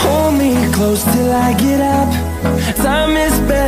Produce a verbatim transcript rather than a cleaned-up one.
Hold me close till I get up. Time is better.